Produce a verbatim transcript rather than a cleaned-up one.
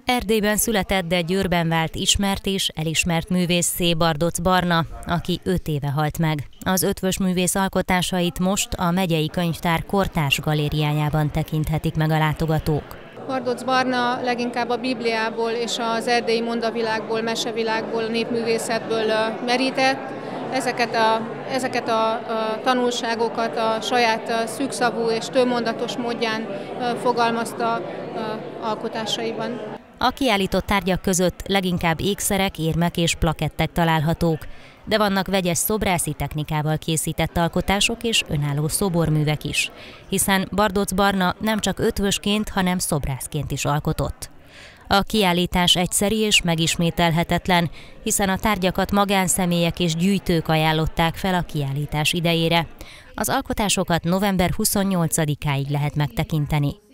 Erdélyben született, de Győrben vált ismert és elismert művész Bardoc Barna, aki öt éve halt meg. Az ötvös művész alkotásait most a megyei könyvtár kortárs galériájában tekinthetik meg a látogatók. Bardoc Barna leginkább a Bibliából és az erdélyi mondavilágból, mesevilágból, népművészetből merített. Ezeket a, ezeket a, a tanulságokat a saját szűkszavú és többmondatos módján fogalmazta a alkotásaiban. A kiállított tárgyak között leginkább ékszerek, érmek és plakettek találhatók, de vannak vegyes szobrászi technikával készített alkotások és önálló szoborművek is, hiszen Bardoc Barna nem csak ötvösként, hanem szobrászként is alkotott. A kiállítás egyszeri és megismételhetetlen, hiszen a tárgyakat magánszemélyek és gyűjtők ajánlották fel a kiállítás idejére. Az alkotásokat november huszonnyolcadikáig lehet megtekinteni.